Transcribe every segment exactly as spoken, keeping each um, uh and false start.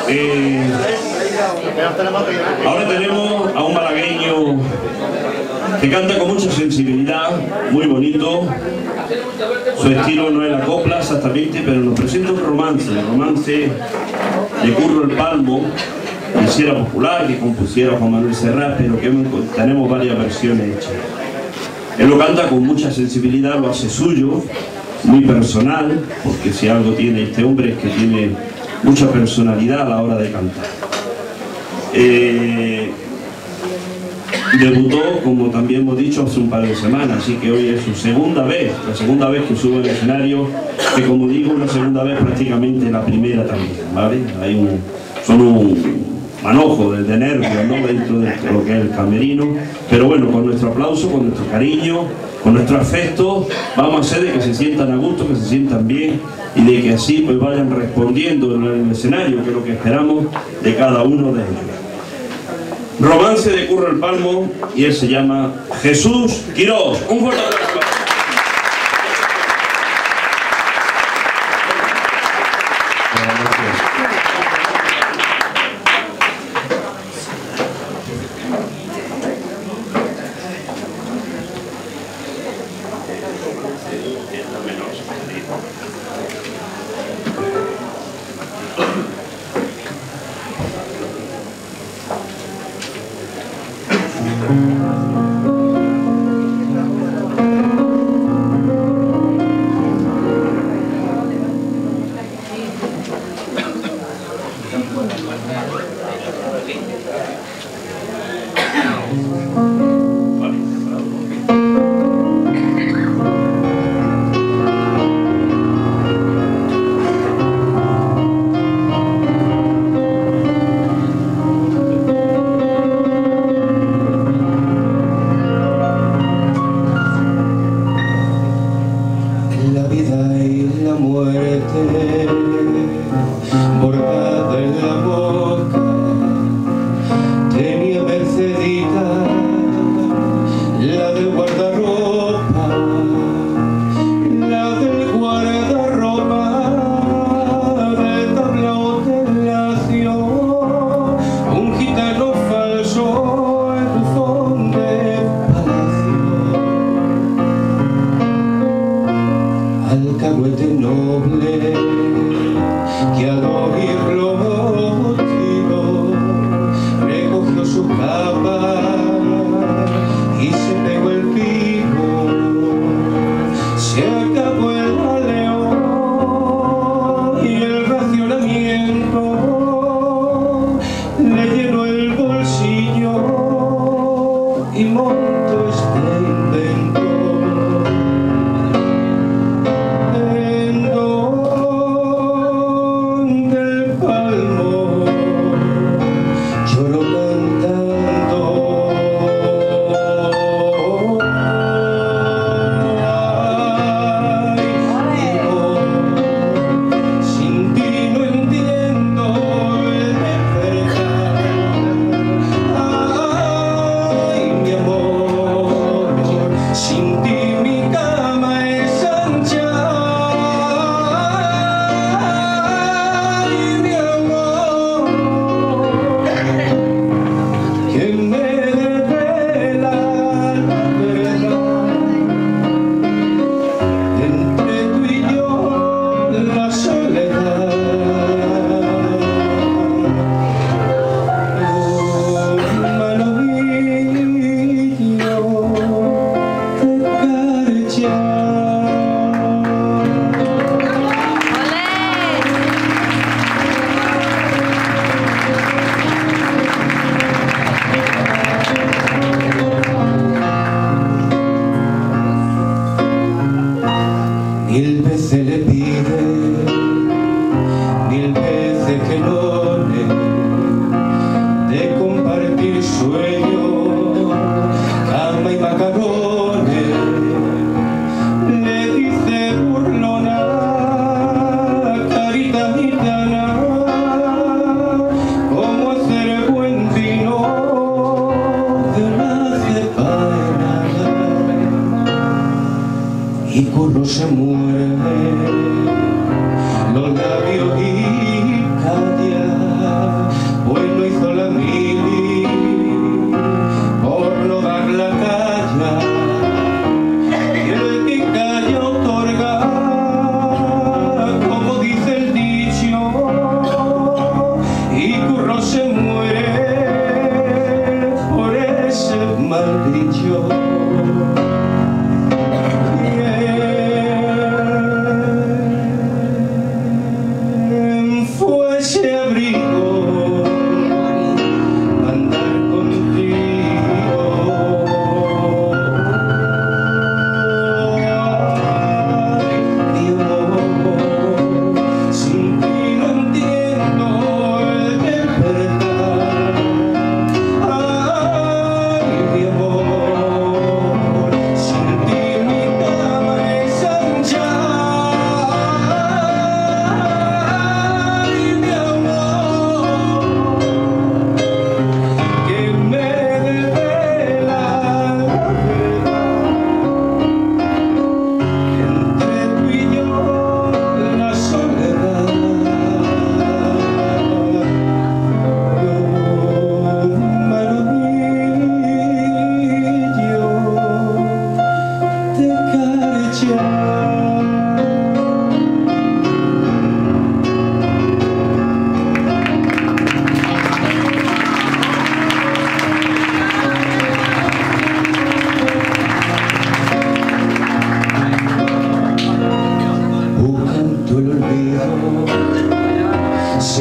Eh, ahora tenemos a un malagueño que canta con mucha sensibilidad, muy bonito. Su estilo no es la copla exactamente, pero nos presenta un romance, el romance de Curro el Palmo, que si era popular, que compusiera Juan Manuel Serrat, pero que tenemos varias versiones hechas. Él lo canta con mucha sensibilidad, lo hace suyo, muy personal, porque si algo tiene este hombre es que tiene mucha personalidad a la hora de cantar. Eh, debutó, como también hemos dicho, hace un par de semanas, así que hoy es su segunda vez, la segunda vez que sube al escenario, que como digo, una segunda vez prácticamente la primera también, ¿vale? Hay un, son un manojo de, de nervios, ¿no?, dentro de lo que es el camerino, pero bueno, con nuestro aplauso, con nuestro cariño, con nuestro afecto, vamos a hacer de que se sientan a gusto, que se sientan bien y de que así pues vayan respondiendo en el escenario, que es lo que esperamos de cada uno de ellos. Romance de Curro el Palmo, y él se llama Jesús Quirós. Un fuerte aplauso. Bordada en la boca tenía Mercedita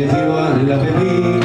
falleció en la Pepí.